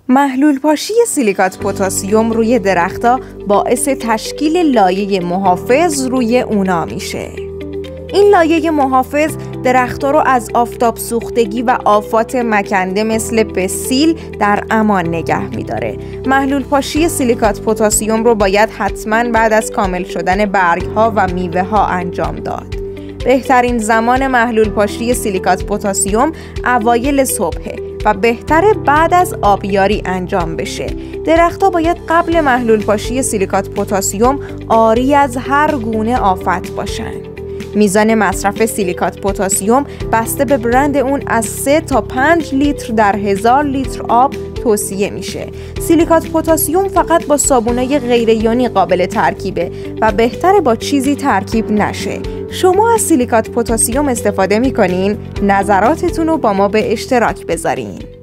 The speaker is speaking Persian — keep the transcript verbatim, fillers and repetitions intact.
محلول پاشی سیلیکات پتاسیم روی درخت‌ها باعث تشکیل لایه محافظ روی اونا میشه. این لایه محافظ درخت‌ها رو از آفتاب سوختگی و آفات مکنده مثل پستیل در امان نگه می‌داره. محلول پاشی سیلیکات پتاسیم رو باید حتماً بعد از کامل شدن برگ‌ها و میوه‌ها انجام داد. بهترین زمان محلول پاشی سیلیکات پتاسیم اوایل صبحه و بهتره بعد از آبیاری انجام بشه. درخت‌ها باید قبل محلول پاشی سیلیکات پتاسیم عاری از هر گونه آفت باشن. میزان مصرف سیلیکات پتاسیم بسته به برند اون از سه تا پنج لیتر در هزار لیتر آب توصیه میشه. سیلیکات پتاسیم فقط با صابونای غیر یونی قابل ترکیبه و بهتره با چیزی ترکیب نشه. شما از سیلیکات پتاسیم استفاده میکنین؟ نظراتتون رو با ما به اشتراک بذارین.